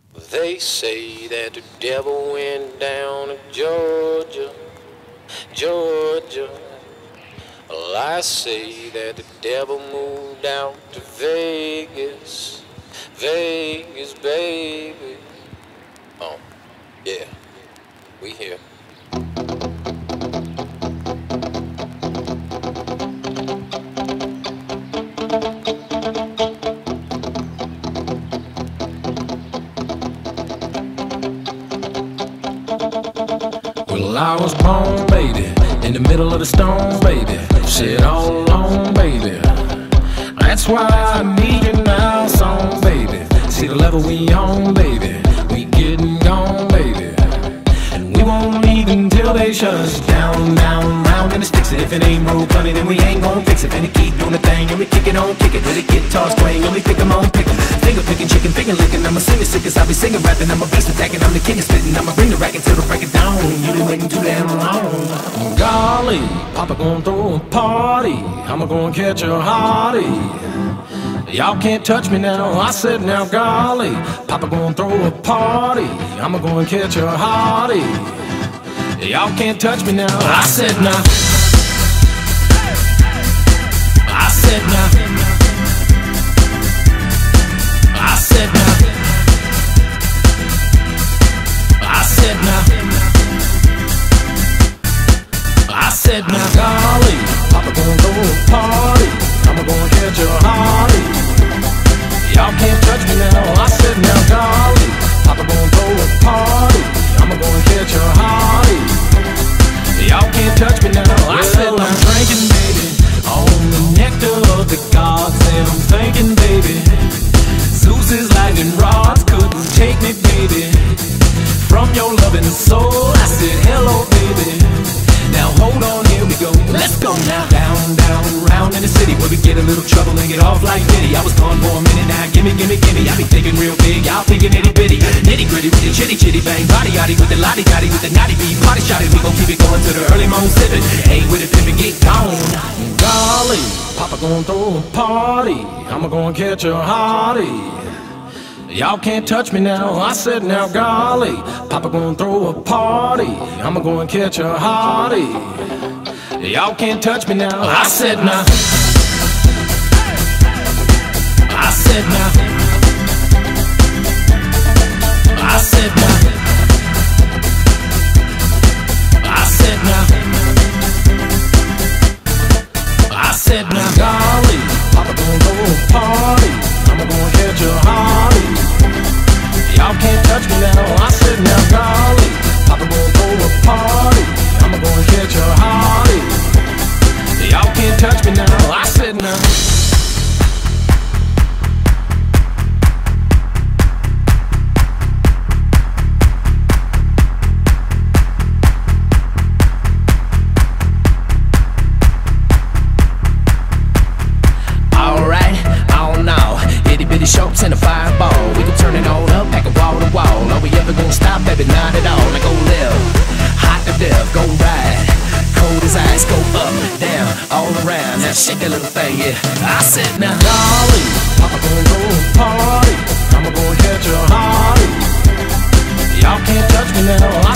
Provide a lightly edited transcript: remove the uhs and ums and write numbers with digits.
They say that the devil went down to Georgia, Georgia. Well, I say that the devil moved out to Vegas, Vegas, baby. Oh, yeah, we here. Well, I was born, baby, in the middle of the storm, baby. Shit all alone, baby. That's why I need you now, song, baby. See the level we on, baby. We getting gone, baby. And we won't leave until they shut us down, down, round in the sticks. And if it ain't road funny, then we ain't gon' fix it. And they keep doing the thing, and we kick it on, kick it. With the guitar swing, and we pick 'em on, pick 'em. Finger picking, chicken finger licking. I'm a singer sick as I be singing, rapping. I'm a beast attacking, I'm the king of spitting. I'ma bring the rack until the break it down. You been waiting too damn long. Golly, Papa gon' throw a party. I'ma gon' catch a hottie. Y'all can't touch me now, I said now, golly. Papa gon' throw a party. I'ma gon' catch a hottie. Y'all can't touch me now, I said now. I said now. I said now. I said now. I said now, golly. Papa gon' throw a party. I'ma gon' catch a hottie. Y'all can't touch me now, I said now, golly. Papa gon' throw a party. I'ma gon' catch a hottie. Y'all can't touch me now, I said now. I'm drinking, baby, on the nectar of the gods. And I'm thinking, baby, Zeus's lightning rods couldn't take me, baby, from your loving soul. I said, hello, baby. Now hold on, here we go. Let's go now. Down, down, round in the city where we get a little trouble and get off like Diddy. I was gone for a minute now. Gimme, gimme, gimme. I be thinking real big. Y'all thinking itty bitty. Nitty gritty with the chitty chitty bang. Body yaddy with the lottie dotty with the naughty beat. Party shotty. We gon' keep it going to the early morning sippin'. Hey, with it, pimpin', get gone. Golly, Papa gon' throw a party. I'ma gon' catch a hottie. Y'all can't touch me now, I said now, golly. Papa gon' throw a party. I'ma gon' catch a hottie. Y'all can't touch me now, I said now. I said now. I said now. I said now. I said now, golly. Papa gon' throw a party. I'ma gon' catch a hottie. Y'all can't touch me now, I said now, golly. Papa gon' throw a party. I'ma gon' catch a hottie. Y'all can't touch me now, I said now. Shorts and a fireball, we can turn it on up, pack a wall to wall. Are we ever gonna stop, baby? Not at all. Now go live, hot to death, go ride, cold as ice, go up, down, all around. Now shake that little thing, yeah. I said now, golly, Papa gon' throw a party. I'ma gon' catch a hottie. Y'all can't touch me now.